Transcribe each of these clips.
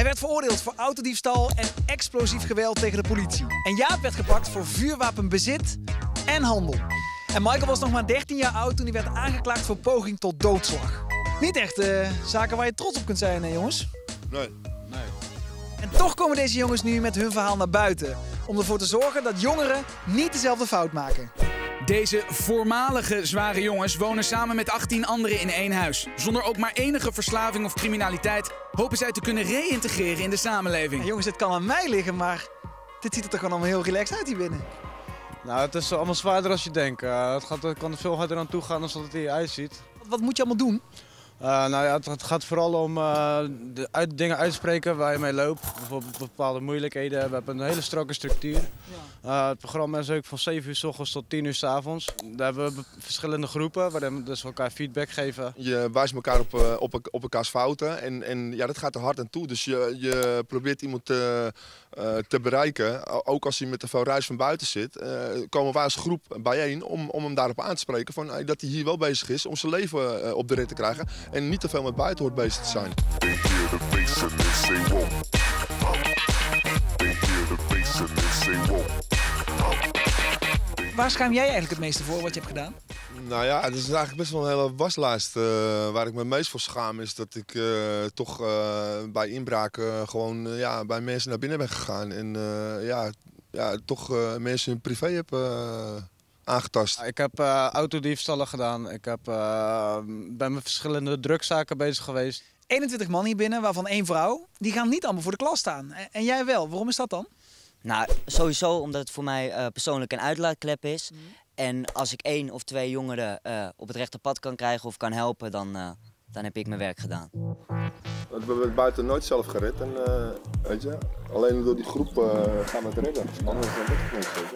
Hij werd veroordeeld voor autodiefstal en explosief geweld tegen de politie. En Jaap werd gepakt voor vuurwapenbezit en handel. En Michael was nog maar 13 jaar oud toen hij werd aangeklaagd voor poging tot doodslag. Niet echt zaken waar je trots op kunt zijn, hè jongens? Nee. En toch komen deze jongens nu met hun verhaal naar buiten. Om ervoor te zorgen dat jongeren niet dezelfde fout maken. Deze voormalige zware jongens wonen samen met 18 anderen in één huis. Zonder ook maar enige verslaving of criminaliteit hopen zij te kunnen reïntegreren in de samenleving. Ja, jongens, dit kan aan mij liggen, maar dit ziet er toch gewoon allemaal heel relaxed uit hier binnen. Nou, het is allemaal zwaarder als je denkt. Het kan er veel harder aan toe gaan dan dat het er uitziet. Wat moet je allemaal doen? Nou ja, het gaat vooral om dingen uitspreken waar je mee loopt. Bijvoorbeeld bepaalde moeilijkheden. We hebben een hele strakke structuur. Ja. Het programma is ook van 7 uur 's ochtends tot 10 uur 's avonds. Daar hebben we verschillende groepen waarin we dus elkaar feedback geven. Je wijst elkaar op elkaars fouten en ja, dat gaat er hard aan toe. Dus je probeert iemand te bereiken. Ook als hij met een veel ruis van buiten zit, komen wij als groep bijeen om hem daarop aan te spreken van, dat hij hier wel bezig is om zijn leven op de rit te krijgen. En niet te veel met buitenhoort bezig te zijn. Waar schaam jij eigenlijk het meeste voor wat je hebt gedaan? Nou ja, het is eigenlijk best wel een hele waslijst. Waar ik me meest voor schaam is dat ik toch bij inbraken gewoon bij mensen naar binnen ben gegaan. En toch mensen hun privé heb aangetast. Ik heb autodiefstallen gedaan. Ik ben met verschillende drugszaken bezig geweest. 21 man hier binnen, waarvan 1 vrouw. Die gaan niet allemaal voor de klas staan. En jij wel. Waarom is dat dan? Nou, sowieso omdat het voor mij persoonlijk een uitlaatklep is. En als ik 1 of 2 jongeren op het rechte pad kan krijgen of kan helpen, dan heb ik mijn werk gedaan. We hebben het buiten nooit zelf gered. En, weet je, alleen door die groep gaan we het redden. Anders dan dat het niet.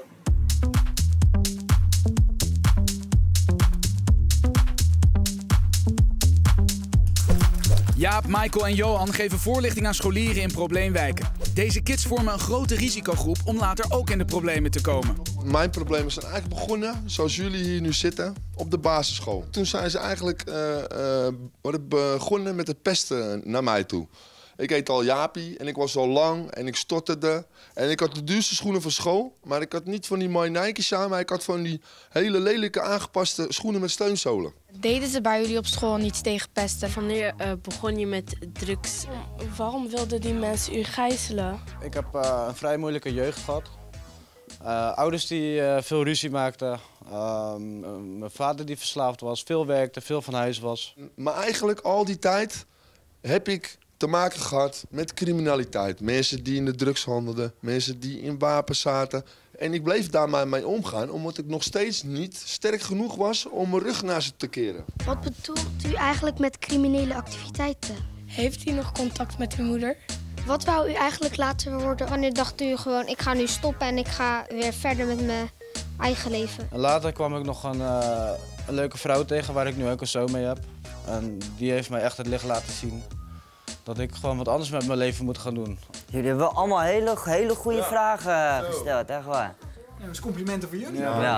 Jaap, Michael en Johan geven voorlichting aan scholieren in probleemwijken. Deze kids vormen een grote risicogroep om later ook in de problemen te komen. Mijn problemen zijn eigenlijk begonnen, zoals jullie hier nu zitten, op de basisschool. Toen zijn ze eigenlijk begonnen met het pesten naar mij toe. Ik heet al Jaapie en ik was al lang en ik stotterde. En ik had de duurste schoenen van school, maar ik had niet van die mooie Nike's aan, maar ik had van die hele lelijke aangepaste schoenen met steunzolen. Deden ze bij jullie op school niets tegen pesten? Wanneer begon je met drugs? Waarom wilden die mensen u gijzelen? Ik heb een vrij moeilijke jeugd gehad. Ouders die veel ruzie maakten. Mijn vader die verslaafd was, veel werkte, veel van huis was. Maar eigenlijk al die tijd heb ik te maken gehad met criminaliteit. Mensen die in de drugs handelden, mensen die in wapens zaten. En ik bleef daar maar mee omgaan, omdat ik nog steeds niet sterk genoeg was om mijn rug naar ze te keren. Wat bedoelt u eigenlijk met criminele activiteiten? Heeft u nog contact met uw moeder? Wat wou u eigenlijk later worden? Wanneer dacht u gewoon, ik ga nu stoppen en ik ga weer verder met mijn eigen leven? En later kwam ik nog een leuke vrouw tegen waar ik nu ook een zoon mee heb. En die heeft mij echt het licht laten zien dat ik gewoon wat anders met mijn leven moet gaan doen. Jullie hebben wel allemaal hele goede vragen gesteld, echt waar. Ja, dat is complimenten voor jullie. Ja.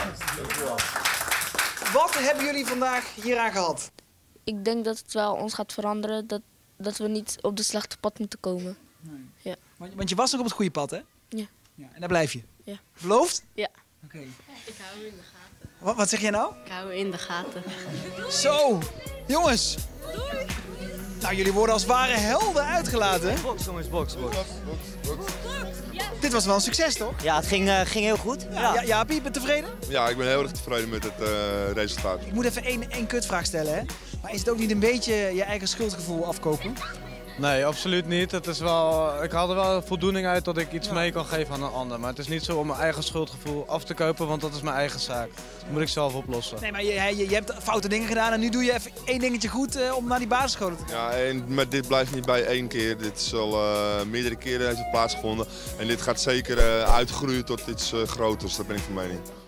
Wat hebben jullie vandaag hieraan gehad? Ik denk dat het wel ons gaat veranderen, dat we niet op de slechte pad moeten komen. Nee. Ja. Want je was nog op het goede pad, hè? Ja. En daar blijf je? Ja. Verloofd? Ja. Oké. Ik hou u in de gaten. Wat zeg jij nou? Ik hou u in de gaten. Zo, jongens. Nou, jullie worden als ware helden uitgelaten, hè? Box, jongens, box. Dit was wel een succes, toch? Ja, het ging heel goed. Ja. Jaapie, je bent tevreden? Ja, ik ben heel erg tevreden met het resultaat. Ik moet even één kutvraag stellen, hè? Maar is het ook niet een beetje je eigen schuldgevoel afkopen? Nee, absoluut niet. Ik haal er wel voldoening uit dat ik iets mee kan geven aan een ander. Maar het is niet zo om mijn eigen schuldgevoel af te kopen, want dat is mijn eigen zaak. Dat moet ik zelf oplossen. Nee, maar je hebt foute dingen gedaan en nu doe je even 1 dingetje goed om naar die basisscholen te gaan. Ja, maar dit blijft niet bij 1 keer. Dit is al meerdere keren heeft het plaatsgevonden. En dit gaat zeker uitgroeien tot iets groters, dat ben ik van mening.